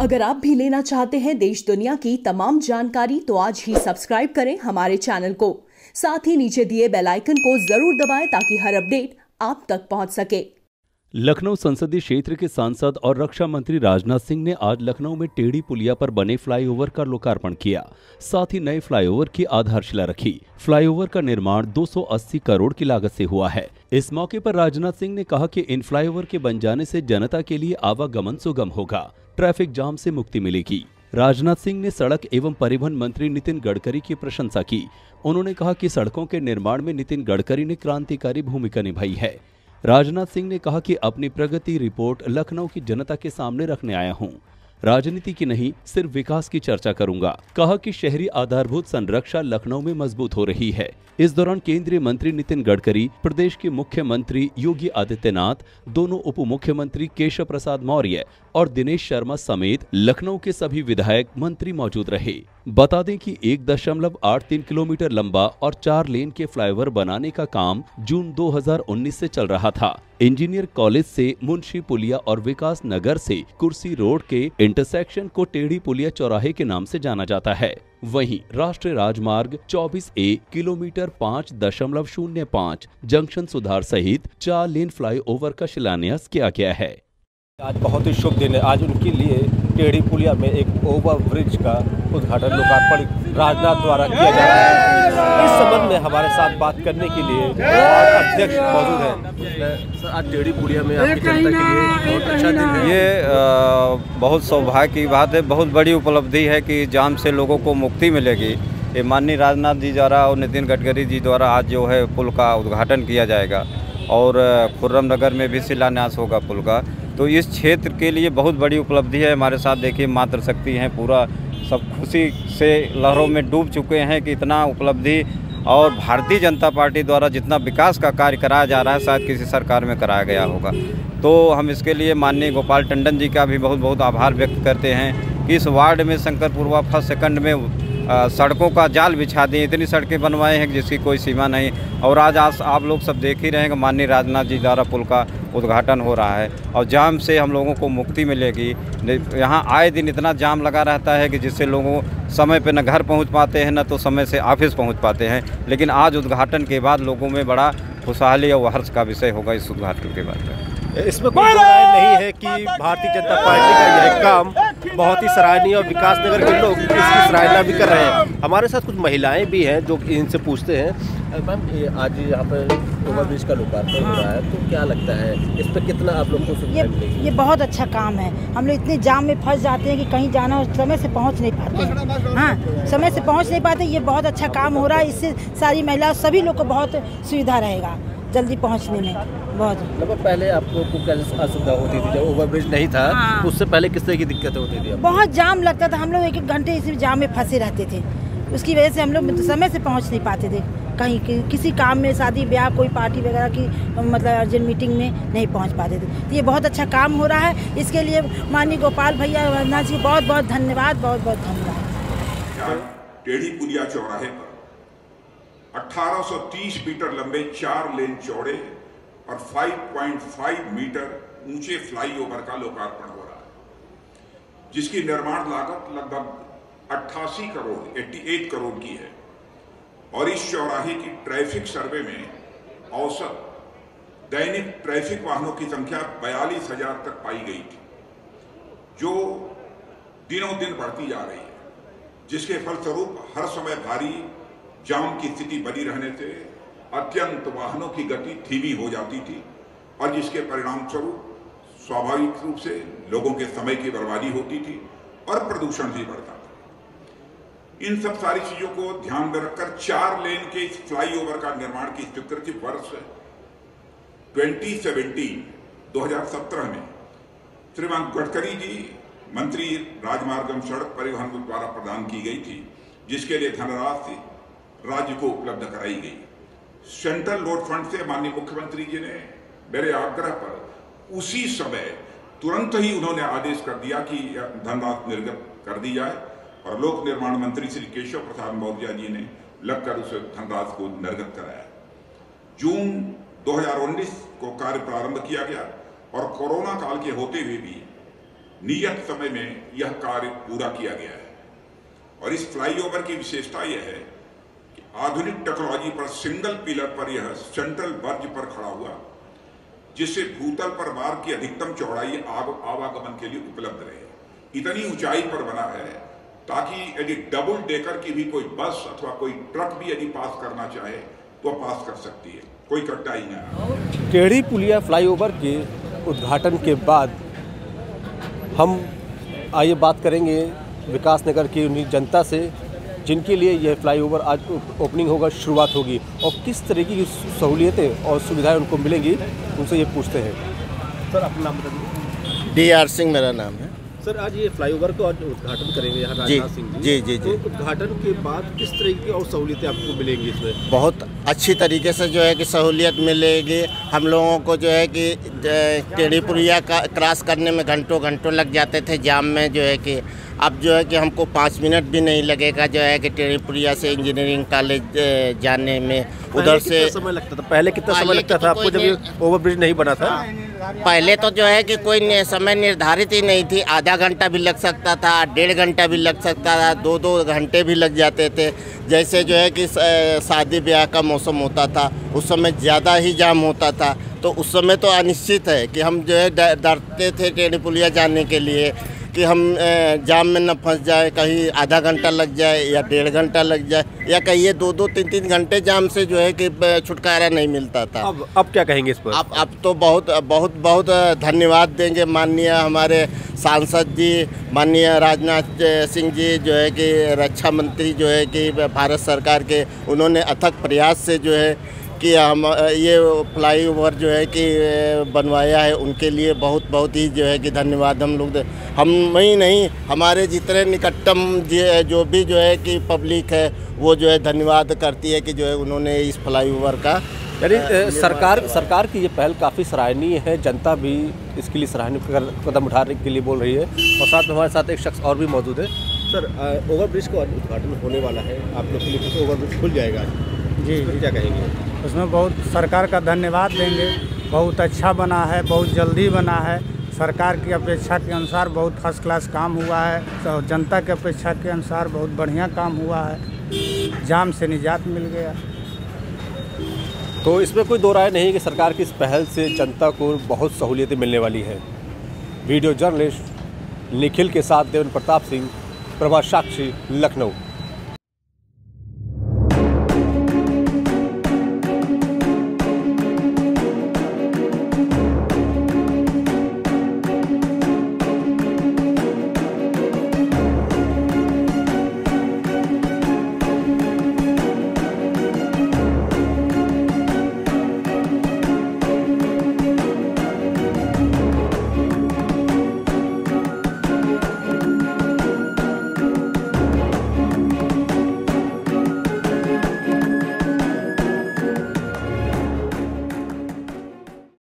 अगर आप भी लेना चाहते हैं देश दुनिया की तमाम जानकारी तो आज ही सब्सक्राइब करें हमारे चैनल को। साथ ही नीचे दिए बेल आइकन को जरूर दबाएं ताकि हर अपडेट आप तक पहुंच सके। लखनऊ संसदीय क्षेत्र के सांसद और रक्षा मंत्री राजनाथ सिंह ने आज लखनऊ में टेढ़ी पुलिया पर बने फ्लाईओवर का लोकार्पण किया। साथ ही नए फ्लाईओवर की आधारशिला रखी। फ्लाईओवर का निर्माण 280 करोड़ की लागत से हुआ है। इस मौके पर राजनाथ सिंह ने कहा कि इन फ्लाईओवर के बन जाने से जनता के लिए आवागमन सुगम होगा, ट्रैफिक जाम से मुक्ति मिलेगी। राजनाथ सिंह ने सड़क एवं परिवहन मंत्री नितिन गडकरी की प्रशंसा की। उन्होंने कहा कि सड़कों के निर्माण में नितिन गडकरी ने क्रांतिकारी भूमिका निभाई है। राजनाथ सिंह ने कहा कि अपनी प्रगति रिपोर्ट लखनऊ की जनता के सामने रखने आया हूं। राजनीति की नहीं, सिर्फ विकास की चर्चा करूंगा। कहा कि शहरी आधारभूत संरक्षा लखनऊ में मजबूत हो रही है। इस दौरान केंद्रीय मंत्री नितिन गडकरी, प्रदेश के मुख्यमंत्री योगी आदित्यनाथ, दोनों उप मुख्यमंत्री केशव प्रसाद मौर्य और दिनेश शर्मा समेत लखनऊ के सभी विधायक मंत्री मौजूद रहे। बता दें कि 1.83 किलोमीटर लंबा और 4 लेन के फ्लाईओवर बनाने का काम जून 2019 से चल रहा था। इंजीनियर कॉलेज से मुंशी पुलिया और विकास नगर से कुर्सी रोड के इंटरसेक्शन को टेढ़ी पुलिया चौराहे के नाम से जाना जाता है। वहीं राष्ट्रीय राजमार्ग 24A किलोमीटर 5.05 जंक्शन सुधार सहित 4 लेन फ्लाईओवर का शिलान्यास किया गया है। आज बहुत ही शुभ दिन है। आज उनके लिए टेढ़ी पुलिया में एक ओवर ब्रिज का उद्घाटन लोकार्पण राजनाथ द्वारा किया जा रहा है। इस संबंध में हमारे साथ बात करने के लिए अध्यक्ष मौजूद हैं। आज टेढ़ी पुलिया में आपकी जनता के लिए बहुत अच्छा दिन है। ये बहुत सौभाग्य की बात है, बहुत बड़ी उपलब्धि है कि जाम से लोगों को मुक्ति मिलेगी। ये माननीय राजनाथ जी द्वारा और नितिन गडकरी जी द्वारा आज जो है पुल का उद्घाटन किया जाएगा और खुर्रम नगर में भी शिलान्यास होगा पुल का। तो इस क्षेत्र के लिए बहुत बड़ी उपलब्धि है। हमारे साथ देखिए मातृशक्ति हैं, पूरा सब खुशी से लहरों में डूब चुके हैं कि इतना उपलब्धि और भारतीय जनता पार्टी द्वारा जितना विकास का कार्य कराया जा रहा है शायद किसी सरकार में कराया गया होगा। तो हम इसके लिए माननीय गोपाल टंडन जी का भी बहुत बहुत आभार व्यक्त करते हैं कि इस वार्ड में शंकरपुरवा फर्स्ट सेकंड में सड़कों का जाल बिछा दिए, इतनी सड़कें बनवाए हैं जिसकी कोई सीमा नहीं। और आज आप लोग सब देख ही रहे हैं कि माननीय राजनाथ जी द्वारा पुल का उद्घाटन हो रहा है और जाम से हम लोगों को मुक्ति मिलेगी। यहाँ आए दिन इतना जाम लगा रहता है कि जिससे लोगों समय पे न घर पहुँच पाते हैं न तो समय से ऑफिस पहुँच पाते हैं। लेकिन आज उद्घाटन के बाद लोगों में बड़ा खुशहाली और हर्ष का विषय होगा इस उद्घाटन के बाद। इसमें कोई राय नहीं है कि भारतीय जनता पार्टी का यह काम बहुत ही सराहनीय और विकास नगर के लोग इसकी सराहना भी कर रहे हैं। हमारे साथ कुछ महिलाएं भी हैं जो इनसे पूछते हैं। मैम, आज यहाँ पर ओवर ब्रिज का लोकार्पण हो रहा है, तो क्या लगता है इस पर कितना आप लोग को सुविधा मिलेगी? ये बहुत अच्छा काम है। हम लोग इतने जाम में फंस जाते हैं कि कहीं जाना हो समय से पहुँच नहीं पाते। हाँ, समय से पहुँच नहीं पाते। ये बहुत अच्छा काम हो रहा है। इससे सारी महिला सभी लोग को बहुत सुविधा रहेगा जल्दी पहुंचने में। बहुत मतलब पहले आपको कैसे असुविधा होती थी जब ओवर ब्रिज नहीं था? हाँ। उससे पहले किस तरह की दिक्कतें होती थी? बहुत जाम लगता था। हम लोग 1-1 घंटे इसी जाम में फंसे रहते थे। उसकी वजह से हम लोग समय से पहुंच नहीं पाते थे। कहीं किसी काम में, शादी ब्याह, कोई पार्टी वगैरह की मतलब अर्जेंट मीटिंग में नहीं पहुंच पाते थे। तो ये बहुत अच्छा काम हो रहा है। इसके लिए माननीय गोपाल भैया राजनाथ जी बहुत बहुत धन्यवाद, बहुत बहुत धन्यवाद। टेढ़ी पुलिया चौराहे पर 1830 मीटर लंबे 4 लेन चौड़े और 5.5 मीटर ऊंचे फ्लाईओवर का लोकार्पण हो रहा है, जिसकी निर्माण लागत लगभग 88 करोड़ की है। और इस चौराहे की ट्रैफिक सर्वे में औसत दैनिक ट्रैफिक वाहनों की संख्या 42,000 तक पाई गई थी, जो दिनों दिन बढ़ती जा रही है, जिसके फलस्वरूप हर समय भारी जाम की स्थिति बनी रहने से अत्यंत वाहनों की गति धीमी हो जाती थी और जिसके परिणाम स्वरूप स्वाभाविक रूप से लोगों के समय की बर्बादी होती थी और प्रदूषण भी बढ़ता था। इन सब सारी चीजों को ध्यान में रखकर 4 लेन के इस फ्लाईओवर का निर्माण की स्वीकृति वर्ष 2017 में श्रीमान गडकरी जी मंत्री राजमार्ग एवं सड़क परिवहन द्वारा प्रदान की गई थी, जिसके लिए धनराशि राज्य को उपलब्ध कराई गई। सेंट्रल रोड फंड से माननीय मुख्यमंत्री जी ने मेरे आग्रह पर उसी समय तुरंत ही उन्होंने आदेश कर दिया कि धनराशि निर्गत कर दी जाए और लोक निर्माण मंत्री श्री केशव प्रसाद मौर्य जी ने लगकर उस धनराशि को निर्गत कराया। जून 2019 को कार्य प्रारंभ किया गया और कोरोना काल के होते हुए भी नियत समय में यह कार्य पूरा किया गया है। और इस फ्लाईओवर की विशेषता यह है कि आधुनिक टेक्नोलॉजी पर सिंगल पिलर पर यह सेंट्रल बर्ज पर खड़ा हुआ, जिससे भूतल पर मार्ग की अधिकतम चौड़ाई आवागमन के लिए उपलब्ध रहे। इतनी ऊंचाई पर बना है ताकि यदि डबल डेकर की भी कोई बस अथवा कोई ट्रक भी यदि पास करना चाहे तो पास कर सकती है, कोई कठिनाई नहीं। टेढ़ी पुलिया फ्लाईओवर के उद्घाटन के बाद हम आइए बात करेंगे विकास नगर की उन्हीं जनता से जिनके लिए यह फ्लाईओवर आज ओपनिंग होगा, शुरुआत होगी, और किस तरीके की सहूलियतें और सुविधाएं उनको मिलेंगी, उनसे ये पूछते हैं। सर अपना नाम बताइए। DR सिंह मेरा नाम है। सर आज ये फ्लाईओवर का उद्घाटन करेंगे यहाँ राजनाथ सिंह जी। तो उद्घाटन के बाद किस तरीके की और सहूलियतें आपको मिलेंगी इसमें? बहुत अच्छी तरीके से जो है कि सहूलियत मिलेगी। हम लोगों को जो है कि टेढ़ी पुलिया का क्रॉस करने में घंटों लग जाते थे जाम में, जो है कि अब जो है कि हमको 5 मिनट भी नहीं लगेगा जो है कि टेढ़ी पुलिया से इंजीनियरिंग कॉलेज जाने में। उधर से समय लगता था, पहले कितना समय लगता था आपको जब ये ओवरब्रिज नहीं बना था? पहले तो जो है कि कोई समय निर्धारित ही नहीं थी। आधा घंटा भी लग सकता था, 1.5 घंटा भी लग सकता था, 2 घंटे भी लग जाते थे। जैसे जो है कि शादी ब्याह का मौसम होता था उस समय ज़्यादा ही जाम होता था, तो उस समय तो अनिश्चित है कि हम जो है डरते थे टेढ़ी पुलिया जाने के लिए कि हम जाम में न फंस जाए, कहीं आधा घंटा लग जाए या 1.5 घंटा लग जाए, या कहिए 2-2, 3-3 घंटे जाम से जो है कि छुटकारा नहीं मिलता था। अब क्या कहेंगे इस पर? अब तो बहुत धन्यवाद देंगे माननीय हमारे सांसद जी, माननीय राजनाथ सिंह जी, जो है कि रक्षा मंत्री जो है कि भारत सरकार के, उन्होंने अथक प्रयास से जो है कि हम ये फ्लाईओवर जो है कि बनवाया है, उनके लिए बहुत ही जो है कि धन्यवाद हम ही नहीं, हमारे जितने निकटतम जो भी जो है कि पब्लिक है वो जो है धन्यवाद करती है कि जो है उन्होंने इस फ्लाईओवर का, यानी सरकार की ये पहल काफ़ी सराहनीय है। जनता भी इसके लिए सराहनीय कदम उठाने के लिए बोल रही है। और साथ में हमारे साथ एक शख्स और भी मौजूद है। सर ओवरब्रिज का उद्घाटन होने वाला है, आप लोग के लिए ओवरब्रिज खुल जाएगा जी, क्या कहेंगे? उसमें बहुत सरकार का धन्यवाद देंगे। बहुत अच्छा बना है, बहुत जल्दी बना है। सरकार की अपेक्षा के अनुसार बहुत फर्स्ट क्लास काम हुआ है, तो जनता की अपेक्षा के अनुसार बहुत बढ़िया काम हुआ है। जाम से निजात मिल गया। तो इसमें कोई दो राय नहीं कि सरकार की इस पहल से जनता को बहुत सहूलियतें मिलने वाली हैं। वीडियो जर्नलिस्ट निखिल के साथ देवेंद्र प्रताप सिंह, प्रभात साक्षी, लखनऊ।